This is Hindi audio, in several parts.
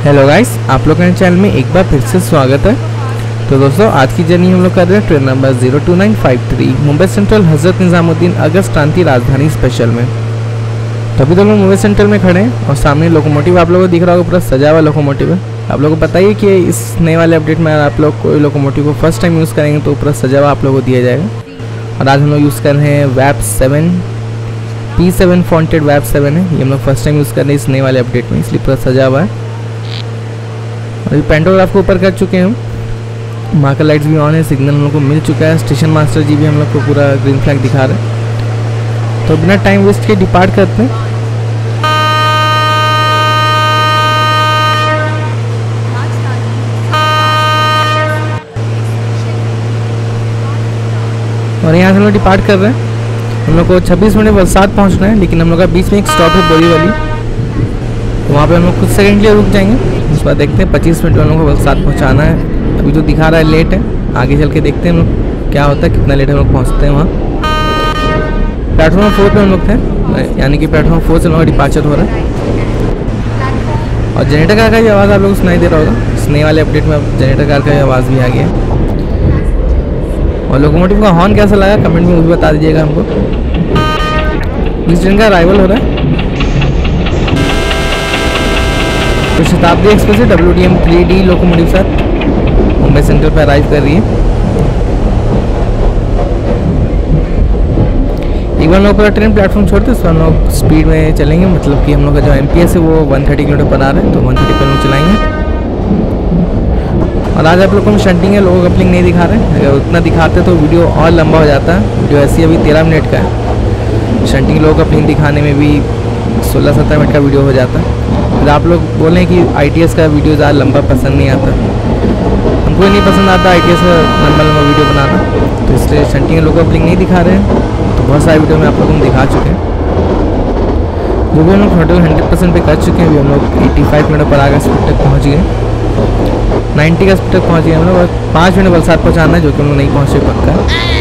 हेलो गाइस, आप लोगों के चैनल में एक बार फिर से स्वागत है। तो दोस्तों, आज की जर्नी हम लोग कर रहे हैं train number 02953 Mumbai central Hazrat Nizamuddin अगस्त क्रांति राजधानी स्पेशल में। तो अभी तो लोग मुंबई सेंट्रल में खड़े हैं और सामने लोकोमोटिव आप लोगों को दिख रहा होगा, पूरा सजा हुआ लोकोमोटिव है। आप लोगों को पता ही कि इस नए वाले अपडेट में आप लोग कोई लोकोमोटिव को फर्स्ट टाइम यूज़ करेंगे तो पूरा सजा हुआ आप लोगों को दिया जाएगा। और आज हम लोग यूज़ कर रहे हैं वैप 7 P7 फॉन्टेड वैप 7 है। ये हम लोग फर्स्ट टाइम यूज़ कर रहे हैं इस नए वाले अपडेट में, इसलिए पूरा सजा हुआ है। अभी पेंटोग्राफ को ऊपर कर चुके हैं, मार्कर लाइट्स भी ऑन है, सिग्नल हम लोग को मिल चुका है। स्टेशन मास्टर जी भी हम लोग को पूरा ग्रीन फ्लैग दिखा रहे हैं। तो बिना टाइम वेस्ट के डिपार्ट करते हैं। और यहाँ से हम लोग डिपार्ट कर रहे हैं। हम लोग को 26 मिनट वलसाड पहुँचना है, लेकिन हम लोग का बीच में एक स्टॉप है बोरी वाली, तो वहाँ पे हम लोग कुछ सेकंड के लिए रुक जाएंगे। उस बाद देखते हैं 25 मिनट में हम लोग को वलसाड पहुँचाना है। अभी तो दिखा रहा है लेट है, आगे चल के देखते हैं हम लोग क्या होता है, कितना लेट हम लोग पहुँचते हैं वहाँ। प्लेटफॉर्म 4 पे हम लोग थे, यानी कि प्लेटफॉर्म 4 से हम लोग डिपार्चर हो रहा है। और जनरेटर कार का ही आवाज़ आप लोग सुनाई दे रहा होगा, इस नए वाले अपडेट में अब जनरेटर कार का आवाज़ भी आ गया। और लोकोमोटिव का हॉर्न कैसा लगा कमेंट में वो भी बता दीजिएगा हमको। इस ट्रेन का अराइवल हो रहा है। तो शताब्दी एक्सप्रेस है WDM 3D लोकोमोटिव साथ मुंबई सेंट्रल पर अराइव कर रही है। एक बार लोग पूरा ट्रेन प्लेटफॉर्म छोड़ते हैं, हम लोग स्पीड में चलेंगे, मतलब कि हम लोग का जो MPS है वो 130 किलोमीटर पर आ रहा है, तो 130 पर लोग चलाएंगे। और आज आप लोग को शंटिंग है, लोगों कपलिंग नहीं दिखा रहे हैं। अगर उतना दिखाते तो वीडियो और लंबा हो जाता है। वीडियो ऐसी अभी 13 मिनट का है, शंटिंग लोगों कपलिंग दिखाने में भी 16-17 मिनट का वीडियो हो जाता है। फिर आप लोग बोलें कि ITS का वीडियो ज़्यादा लंबा पसंद नहीं आता, हमको नहीं पसंद आता ITS का लंबा वीडियो बनाना, तो इसलिए शंटिंग लोगों कपलिंग नहीं दिखा रहे हैं। तो बहुत सारे वीडियो में आप लोगों को दिखा चुके हैं, जो भी हम लोग टोटल 100% पे कर चुके हैं। अभी हम लोग 85 मिनट पर आगे स्पीड तक पहुँच गए, 90 का स्पीड तक पहुँच गए हम लोग। 5 मिनट वलसाड पहुँचाना है, जो कि हम लोग नहीं पहुँचे पक्का।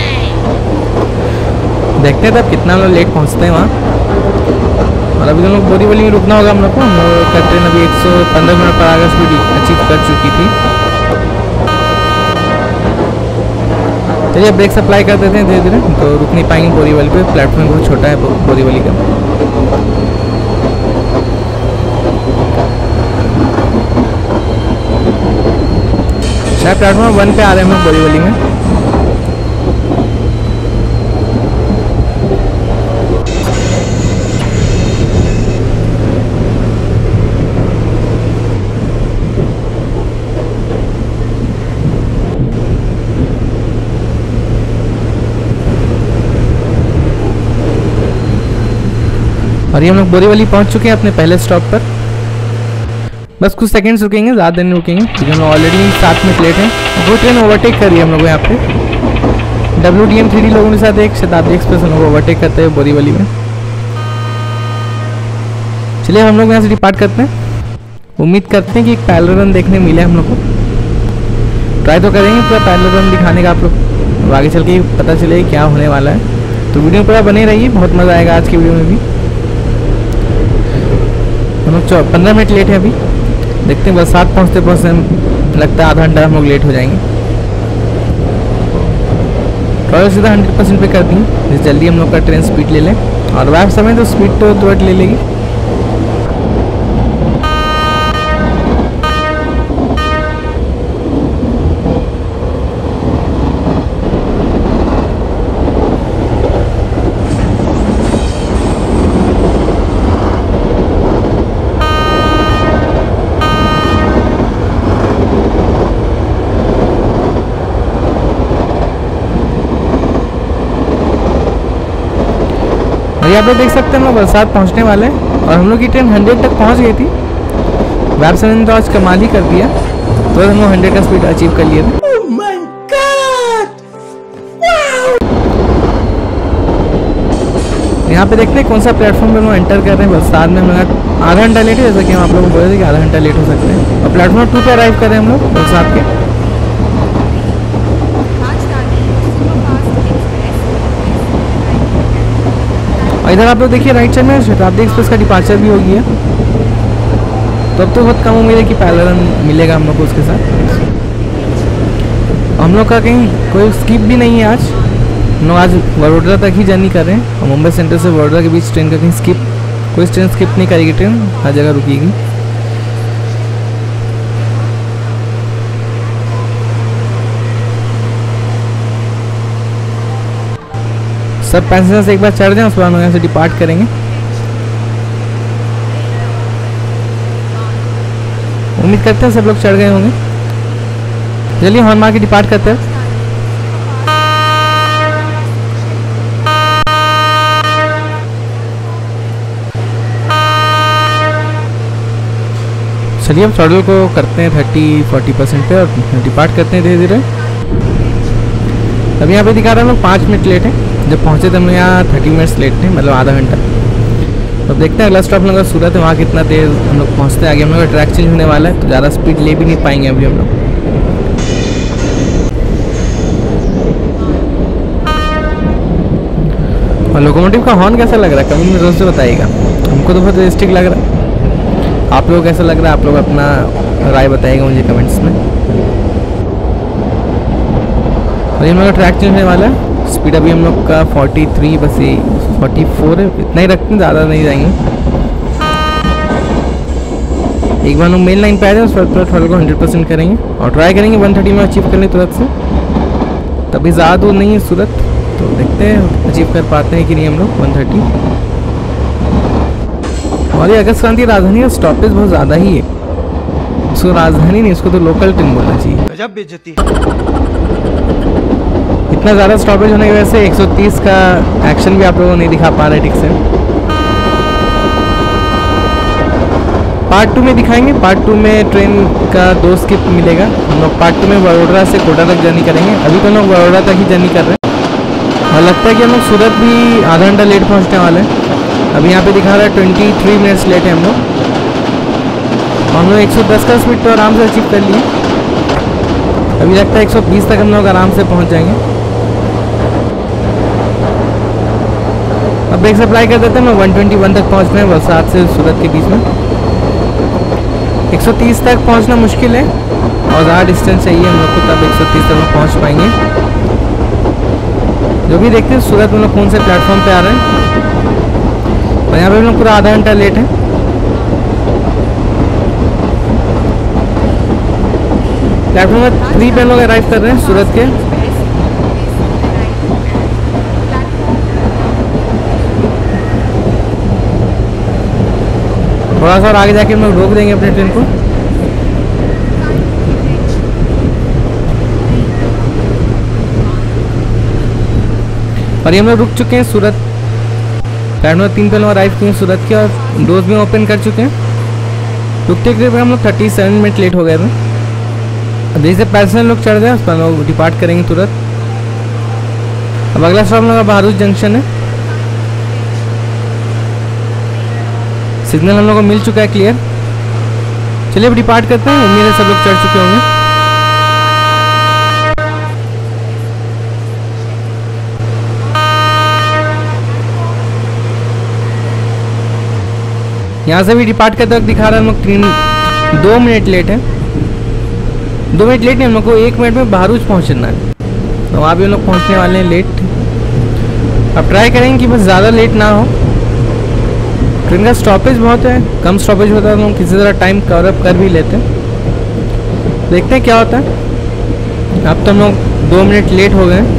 देखते हैं तब कितना लोग लेट पहुँचते हैं वहाँ। और अभी हम लोग बोरीवली में रुकना होगा हम लोग को। हम लोग का ट्रेन अभी 115 मिनट पर आगे स्पीड अचीव कर चुकी थी। चलिए ब्रेक सप्लाई कर देते हैं धीरे धीरे, तो रुक नहीं पाएंगे बोरीवली पे। प्लेटफॉर्म बहुत छोटा है बोरीवली का। शायद प्लेटफॉर्म 1 पे आ रहे हैं हम लोग बोरीवली में। और ये हम लोग बोरीवली पहुंच चुके हैं अपने पहले स्टॉप पर। बस कुछ सेकंड्स रुकेंगे, ज़्यादा देर नहीं रुकेंगे, क्योंकि हम लोग ऑलरेडी 7 मिनट लेट हैं। वो ट्रेन ओवरटेक कर रही है हम लोग यहाँ पे। WDM 3D लोगों के साथ एक शताब्दी एक्सप्रेस हम लोग ओवरटेक करते हैं बोरीवली में। चलिए हम लोग यहाँ से डिपार्ट करते हैं। उम्मीद करते हैं कि एक पैरेलल रन देखने मिले हम लोग को। ट्राई तो करेंगे पूरा पैरेलल रन दिखाने का आप लोग, आगे चल के पता चले क्या होने वाला है। तो वीडियो पूरा बने रहिए, बहुत मज़ा आएगा आज की वीडियो में भी। हम लोग 15 मिनट लेट है अभी। देखते हैं वलसाड पहुँचते पहुँचते लगता है आधा घंटा हम लोग लेट हो जाएंगे। थोड़ा सीधा 100% पे कर देंगे, जल्दी हम लोग का ट्रेन स्पीड ले लें। और वैप समय तो स्पीड तो तुरंत ले लेगी। ये आप लोग देख सकते हैं हम लोग वलसाड पहुँचने वाले हैं। और हम लोग की ट्रेन 100 तक पहुँच गई थी। वैप 7 ने तो आज कमाल ही कर दिया, तो हम लोग 100 का स्पीड अचीव कर लिए थे। Oh my God! Wow! यहाँ पे देखते हैं कौन सा प्लेटफॉर्म पे हम लोग एंटर कर रहे हैं। वलसाड में हम लोग आधा घंटा लेट है, जैसा कि हम आप लोगों को बोले थे कि आधा घंटा लेट हो सकते हैं। और प्लेटफॉर्म 2 पे अराइव कर रहे हैं हम लोग वलसाड के। और इधर आप लोग देखिए राइट साइड में शताब्दी एक्सप्रेस का डिपार्चर भी हो गया। तो अब तो बहुत कम उम्मीद है कि पहला रन मिलेगा हम लोग को उसके साथ। हम लोग का कहीं कोई स्किप भी नहीं है आज। हम लोग आज वडोदरा तक ही जर्नी कर रहे हैं और मुंबई सेंट्रल से वडोदरा के बीच ट्रेन का कहीं कोई ट्रेन स्किप नहीं करेगी, ट्रेन हर जगह रुकेगी। सब पैसेंजर्स एक बार चढ़ जाएं, उसके बाद यहाँ से डिपार्ट करेंगे। उम्मीद करते हैं सब लोग चढ़ गए होंगे। चलिए हॉर्न मार के डिपार्ट करते हैं। चलिए हम थ्रॉटल को करते हैं 30-40% पे और डिपार्ट करते हैं धीरे धीरे। अभी यहाँ पे दिखा रहा है हम लोग 5 मिनट लेट है। जब पहुँचे थे हम यहाँ 30 मिनट्स लेट थे, मतलब आधा घंटा। अब देखते हैं अगला स्टॉप हम लोग का सूरत है, वहाँ कितना देर हम लोग पहुँचते हैं। आगे हम लोग का ट्रैक चेंज होने वाला है तो ज़्यादा स्पीड ले भी नहीं पाएंगे अभी हम लोग। और लोकोमोटिव का हॉर्न कैसा लग रहा है कमेंट में ज़रूर से बताइएगा। हमको तो बहुत रियलिस्टिक लग रहा है। आप लोग कैसा लग रहा है, आप लोग अपना राय बताइएगा मुझे कमेंट्स में। और ये हम लोग का ट्रैक चेंज होने वाला है। स्पीड अभी हम लोग का 43 बस 44 है, इतना ही रखते हैं, ज़्यादा नहीं जाएंगे। एक बार लोग मेन लाइन पे आ जाए, उस पर थ्रॉटल को 100% करेंगे और ट्राई करेंगे 130 में अचीव करने तुरंत से। तभी ज़्यादा दूर नहीं है सूरत, तो देखते हैं अचीव कर पाते हैं कि नहीं हम लोग 130। और ये अगस्त क्रांति राजधानी का स्टॉपेज बहुत ज़्यादा ही है। इसको राजधानी नहीं, इसको तो लोकल ट्रेन बोलना चाहिए। गजब बेइज्जती। इतना ज़्यादा स्टॉपेज होने की वजह से 130 का एक्शन भी आप लोगों को नहीं दिखा पा रहे ठीक से। पार्ट 2 में दिखाएंगे। पार्ट 2 में ट्रेन का 2 स्किप मिलेगा। हम लोग पार्ट 2 में वडोदरा से कोटा तक जर्नी करेंगे। अभी तो हम लोग वडोदरा तक ही जर्नी कर रहे हैं और लगता है कि हम लोग सूरत भी आधा घंटा लेट पहुँचने वाले हैं। अभी यहाँ पे दिखा रहा है 23 मिनट्स लेट है हम लोग। हम लोग 110 का स्पीड तो आराम से अचीव कर लिए। अभी लगता है 120 तक हम लोग आराम से पहुँच जाएंगे। अब ब्रेक सप्लाई कर देते हैं। हम 121 तक पहुँच रहे हैं वलसाड से सूरत के बीच में। 130 तक पहुँचना मुश्किल है और ज़्यादा डिस्टेंस चाहिए हम लोग को, तब 130 तक हम पहुँच पाएंगे। जो भी देखते हैं सूरत में लोग कौन से प्लेटफॉर्म पे आ रहे हैं। और यहाँ पे हम लोग पूरा आधा घंटा लेट है। प्लेटफॉर्म 3 पे हम लोग अराइव कर रहे हैं सूरत के। थोड़ा सा और आगे जाके हम लोग रोक देंगे अपने ट्रेन को। और ये हम लोग रुक चुके हैं सूरत। प्लेटफॉर्म 3 पे हम लोग अराइव किए हैं सूरत के और डोर्स भी ओपन कर चुके हैं। रुकते हुए हम लोग 37 मिनट लेट हो गए थे। अब जैसे पैसेंजर लोग चढ़ गए उस पर हम लोग डिपार्ट करेंगे तुरंत। अब अगला स्टॉप हम लोग का बहादुर जंक्शन है। सिग्नल हम लोग को मिल चुका है क्लियर। चलिए अब डिपार्ट करते हैं। उम्मीद है सब लोग चढ़ चुके होंगे। यहाँ से भी डिपार्ट करते वक्त दिखा रहा है हम लोग 2 मिनट लेट है। 2 मिनट लेट नहीं, हम लोग को 1 मिनट में बहारूच पहुँचना है। तो वहाँ भी हम लोग पहुँचने वाले हैं लेट। अब ट्राई करेंगे कि बस ज़्यादा लेट ना हो। ट्रेन का स्टॉपेज बहुत है, कम स्टॉपेज होता है तो हम किसी तरह टाइम कवर अप कर भी लेते हैं। देखते हैं क्या होता है। अब तो हम लोग 2 मिनट लेट हो गए।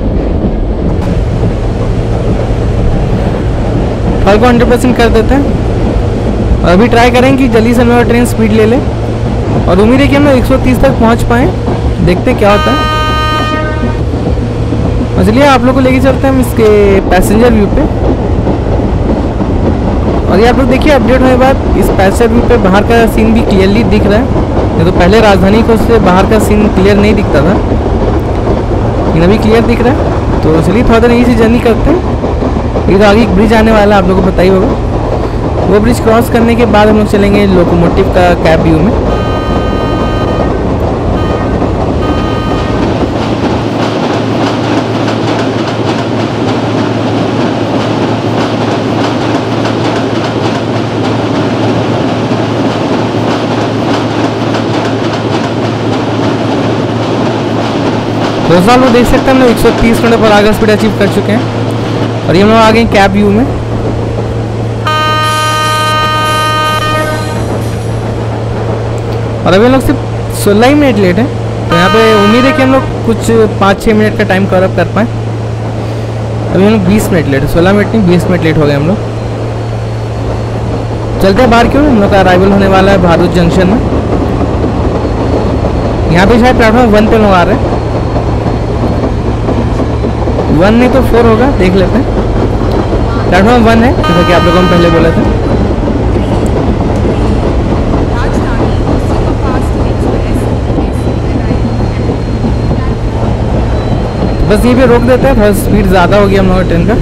फल को 100% कर देते हैं और अभी ट्राई करेंगे कि जल्दी से हम लोग ट्रेन स्पीड ले ले और उम्मीद है कि हम लोग 130 तक पहुंच पाएँ। देखते हैं क्या होता है। और चलिए आप लोग को लेके चलते हैं हम इसके पैसेंजर व्यू पे। और ये आप लोग देखिए अपडेट होने के बाद इस पैसेंजर व्यू पे बाहर का सीन भी क्लियरली दिख रहा है। ये तो पहले राजधानी को से बाहर का सीन क्लियर नहीं दिखता था, लेकिन अभी क्लियर दिख रहा है। तो चलिए थोड़ा देर यहीं से जर्नी करते हैं। ये तो आगे एक ब्रिज आने वाला है, आप लोगों को पता ही होगा। वो ब्रिज क्रॉस करने के बाद हम लोग चलेंगे लोकोमोटिव का कैब व्यू में। दोस्तों आप लोग देख सकते हैं हम लोग 130 kilometre per hour speed achieve कर चुके हैं और ये हम लोग आ गए कैब व्यू में। और अभी हम लोग सिर्फ 16 ही मिनट लेट है, तो यहाँ पे उम्मीद है कि हम लोग कुछ 5-6 मिनट का टाइम कवर अप कर पाएँ। अभी हम लोग 20 मिनट लेट है, 16 मिनट नहीं 20 मिनट लेट हो गए हम लोग। चलते हैं बाहर क्यों, हम लोग का अराइवल होने वाला है भारत जंक्शन में। यहाँ पे शायद प्लेटफॉर्म 1 पे लोग आ रहे हैं, 1 नहीं तो 4 होगा, देख लेते हैं। प्लेटफॉर्म 1 है जैसा कि आप लोगों ने पहले बोला था। बस यहीं पे रोक देते हैं, थोड़ा स्पीड ज़्यादा हो गया हम लोग ट्रेन का।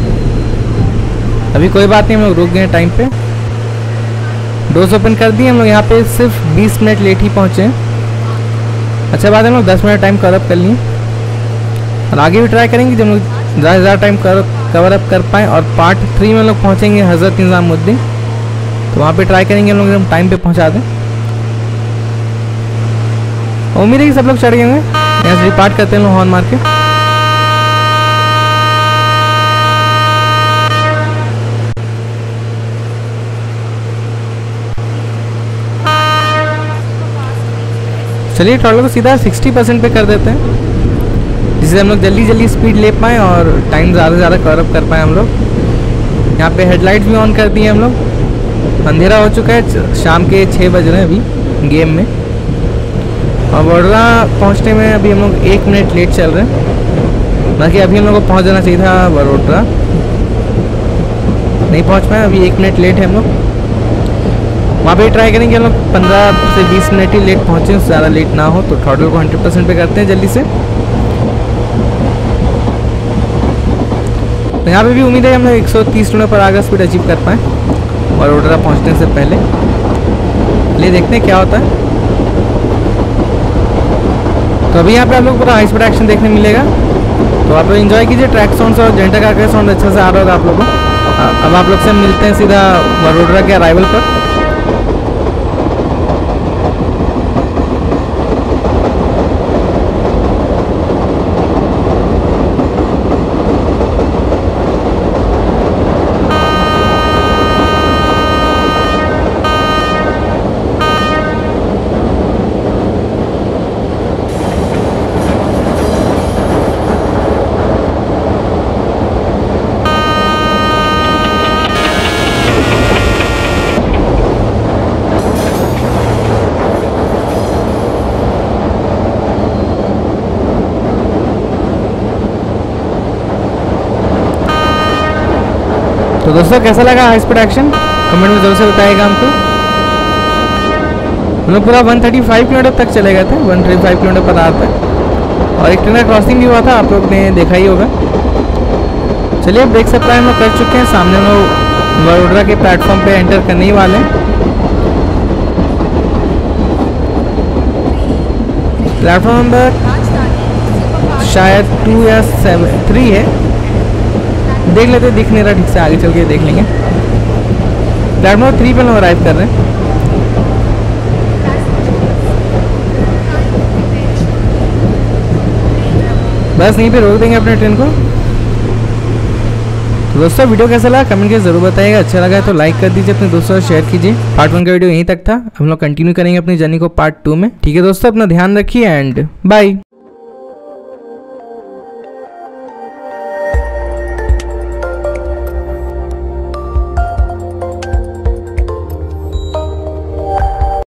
अभी कोई बात नहीं, हम लोग रुक गए टाइम पे। डोर्स ओपन कर दिए हम लोग, यहाँ पे सिर्फ 20 मिनट लेट ही पहुँचे हैं। अच्छा बात है, हम लोग 10 मिनट टाइम कवर अप कर लिए और आगे भी ट्राई करेंगे जब हम लोग ज़्यादा से ज़्यादा टाइम कवर अप कर पाएँ। और पार्ट 3 में हम लोग पहुँचेंगे हज़रत निज़ामुद्दीन, तो वहाँ पे ट्राई करेंगे हम लोग एकदम टाइम पे पहुँचा दें। उम्मीद है कि सब लोग चढ़ गए होंगे। यहाँ से डिपार्ट करते हैं लोग हॉर्न मार के। चलिए ट्रॉलर को सीधा 60% पे कर देते हैं, जिससे हम लोग जल्दी जल्दी स्पीड ले पाएँ और टाइम ज़्यादा से ज़्यादा कवर अप कर पाएँ हम लोग। यहाँ पे हेडलाइट भी ऑन कर दिए हम लोग। अंधेरा हो चुका है, शाम के 6 बज रहे हैं अभी गेम में। और वडोदरा पहुँचने में अभी हम लोग 1 मिनट लेट चल रहे हैं, बाकी अभी हम लोग को पहुँच जाना चाहिए था वडोदरा। नहीं पहुँच पाए, अभी 1 मिनट लेट है हम लोग। वहाँ पे ट्राई करेंगे हम लोग 15 से 20 मिनट ही लेट पहुँचे, उससे ज़्यादा लेट ना हो। तो थ्रॉटल को 100% पे करते हैं जल्दी से। तो यहाँ पे भी उम्मीद है हम लोग 130 kilometre per hour speed achieve कर पाएँ और वडोदरा पहुँचने से पहले। ले देखते हैं क्या होता है। तो अभी यहाँ पे आप लोग पूरा हाई स्पीड एक्शन देखने मिलेगा, तो आप लोग एंजॉय कीजिए। ट्रैक साउंड और जेंटा का साउंड अच्छा से आ रहा होगा आप लोगों को। अब आप लोग से मिलते हैं सीधा वडोदरा के अराइवल पर। तो दोस्तों कैसा लगा हाई स्पीड एक्शन, कमेंट में जरूर से बताइएगा हमको। हम लोग पूरा 135 किलोमीटर तक चले गए थे, 135 किलोमीटर पर आवर तक। और एक ट्रेन का क्रॉसिंग भी हुआ था, आप लोग ने देखा ही होगा। चलिए अब देख सकते हैं हम लोग कर चुके हैं, सामने हम लोग वडोदरा के प्लेटफॉर्म पे एंटर करने ही वाले हैं। प्लेटफॉर्म नंबर शायद 2 या 3 है, देख लेते, दिख नहीं रहा ठीक से, आगे चल के देख लेंगे। प्लेटफॉर्म 3 पे लोग अराइव कर रहे हैं। बस यहीं पे रोक देंगे अपने ट्रेन को। तो दोस्तों वीडियो कैसा लगा कमेंट करके जरूर बताइएगा। अच्छा लगा है तो लाइक कर दीजिए, अपने दोस्तों से शेयर कीजिए। पार्ट 1 का वीडियो यहीं तक था, हम लोग कंटिन्यू करेंगे अपनी जर्नी को पार्ट 2 में। ठीक है दोस्तों, अपना ध्यान रखिए एंड बाय।